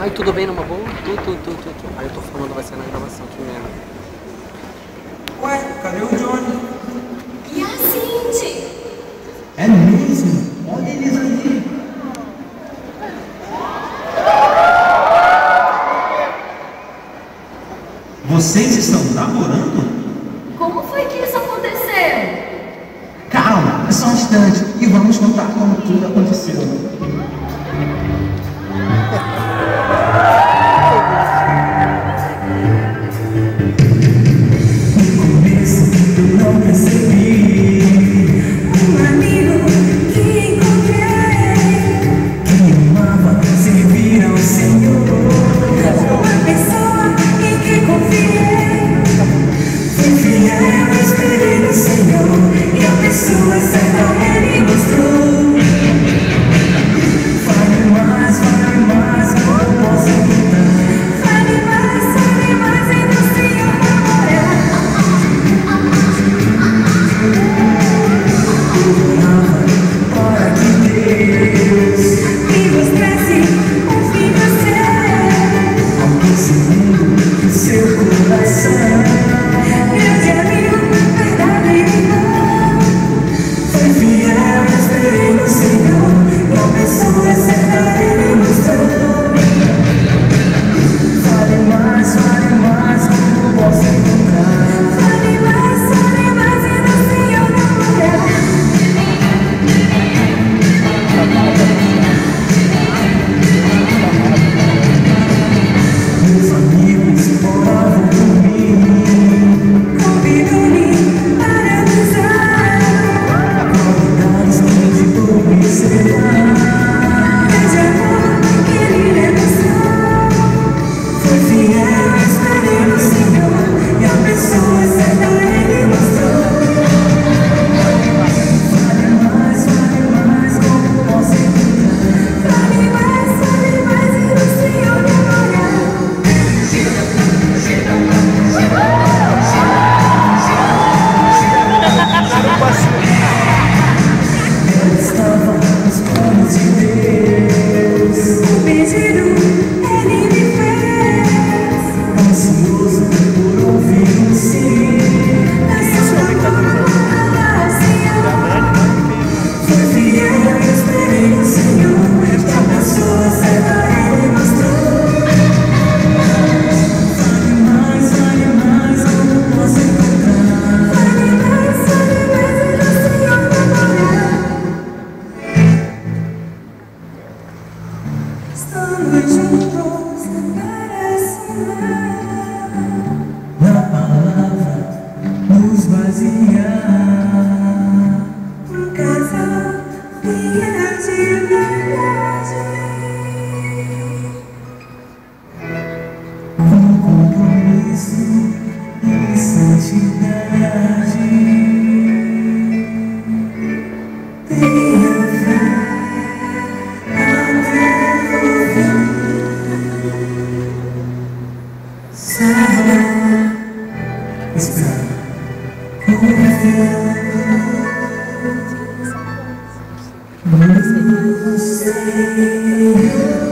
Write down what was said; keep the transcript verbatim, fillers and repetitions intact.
Ai, tudo bem numa boa? Tudo, tudo, tudo, tudo. Ai, eu tô falando, vai ser na gravação, que merda. Ué, cadê o Johnny? E a Cindy? É mesmo? Olha eles ali. Vocês estão namorando? Como foi que isso aconteceu? Calma, é só um instante e vamos contar como tudo aconteceu. Não percebi um amigo que encontrei que amava servir ao Senhor, uma pessoa em que confiei, fui fiel, esperei no Senhor e a pessoa certa Ele mostrou. Fale mais, fale mais, como posso contar? Fale mais, fale mais e no Senhor namorar. Para que Deus me mostrasse um fim do céu, alcançando o seu coração. Grande amigo, verdadeiro irmão, foi fiel, esperei no Senhor, e a pessoa certa Ele mostrou. Fale mais, fale mais, como posso encontrar? Fale mais, fale mais e no Senhor namorar. Meus amigos oravam por mim, convidam-me para amizade, convidados onde observar. Grande amor que Ele demonstrou, foi fiel, esperei no Senhor, e a pessoa certa Ele mostrou. Fale mais, fale mais, como posso encontrar? Fale mais, fale mais e no Senhor namorar. Ela estava nos planos de Deus, o pedido Ele me fez, ansioso por ouvir um sim. Foi fiel, esperei no Senhor, e a pessoa certa Ele mostrou. Fale mais, fale mais, como posso encontrar? Fale mais, fale mais e no Senhor namorar. Estamos juntos para sonhar, na palavra nos basear. Um casal fiel de verdade, com compromisso e santidade. Tenha fé até o fim. Saiba esperar com fé. No Senhor.